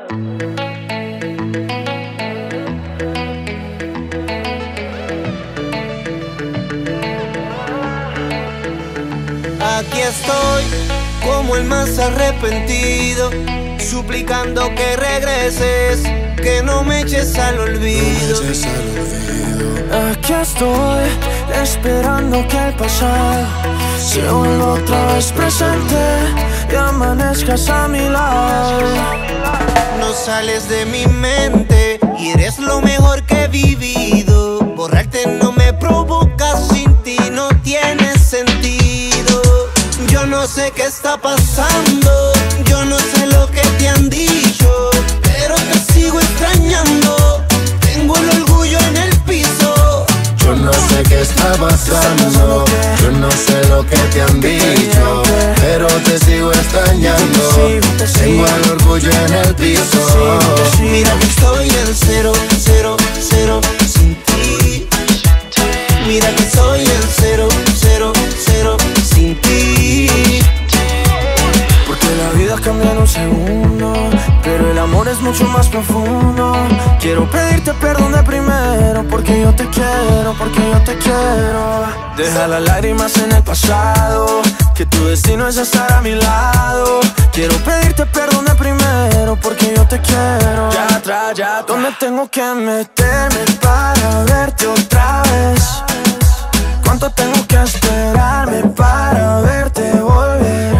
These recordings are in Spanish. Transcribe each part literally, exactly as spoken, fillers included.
Aquí estoy, como el más arrepentido, suplicando que regreses, que no me eches al olvido. No me eches al olvido. Aquí estoy, esperando que el pasado se vuelva otra vez presente y amanezcas a mi lado. No sales de mi mente y eres lo mejor que he vivido. Borrarte no me provoca, sin ti no tiene sentido. Yo no sé qué está pasando, yo no sé lo que te han dicho, pero te sigo extrañando, tengo el orgullo en el piso. Yo no sé qué está pasando, yo no sé lo que te han dicho, pero te sigo extrañando, tengo el orgullo en el piso. Mira que estoy en cero, cero, cero sin ti. Mira que soy en cero, cero, cero sin ti. Porque la vida cambia en un segundo, pero el amor es mucho más profundo. Quiero pedirte perdón de primero, porque yo te quiero, porque yo te quiero. Deja las lágrimas en el pasado, que tu destino es estar a mi lado. Quiero pedirte perdón de primero, porque yo te quiero. Ya atrás, ya atrás. ¿Dónde tengo que meterme para verte otra vez? ¿Cuánto tengo que esperarme para verte volver?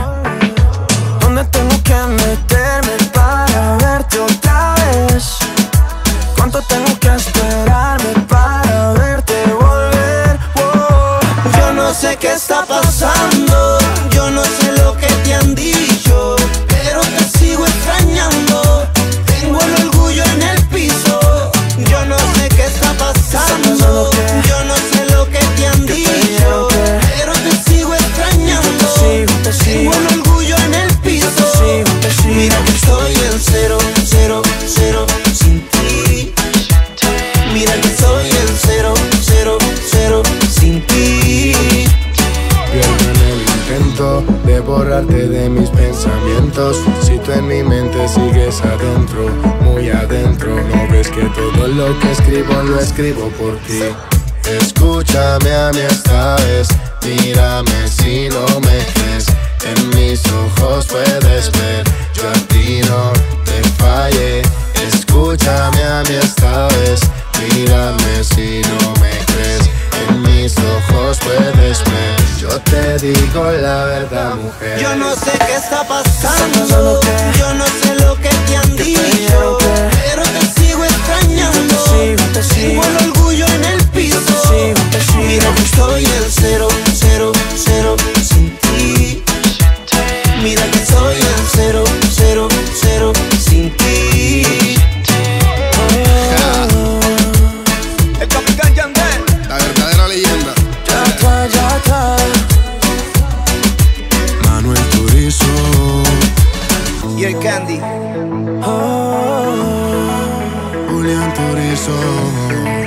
¿Dónde tengo que meterme para verte otra vez? ¿Cuánto tengo que esperarme para verte volver? Oh. Yo no sé qué está pasando, yo no sé lo que te han dicho, pero te sigo extrañando, tengo el orgullo en el piso. Yo no sé qué está pasando, yo no sé lo que te han dicho, pero te sigo extrañando, tengo el orgullo en el piso. Mira que estoy en cero, cero, cero sin ti. Mira que estoy en cero, cero, cero sin ti. Pierdo en el intento de borrarte de mis pensamientos. Si tú en mi mente sigues adentro, muy adentro. No ves que todo lo que escribo lo escribo por ti. Escúchame a mí esta vez, mírame si no me crees. En mis ojos puedes ver, yo a ti no te fallé. Escúchame a mí esta vez, mírame si no me crees. En mis ojos puedes ver, yo te digo la verdad, mujer. Yo no sé qué está pasando, yo no sé lo que te han dicho, pero te sigo extrañando, tengo el orgullo en el piso. Mira que estoy en cero, cero, cero sin ti. Mira que estoy en cero, cero, cero sin ti. El Capitán Yandel, la verdadera leyenda. Ya está, ya está. Manuel Turizo Y el Candy. Oh. Julián Turizo.